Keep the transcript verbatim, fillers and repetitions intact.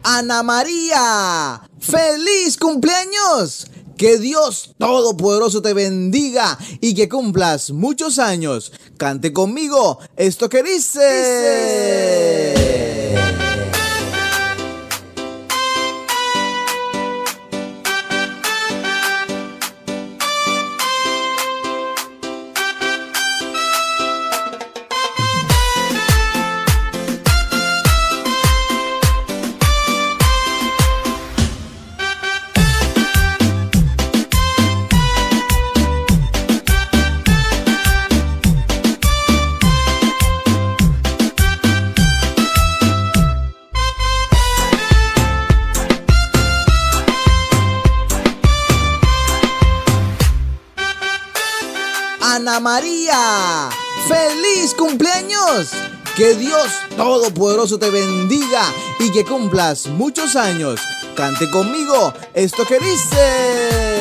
Ana María, ¡feliz cumpleaños! Que Dios Todopoderoso te bendiga y que cumplas muchos años. Cante conmigo esto que dice. dice. Ana María, ¡feliz cumpleaños! Que Dios Todopoderoso te bendiga y que cumplas muchos años. Cante conmigo esto que dice.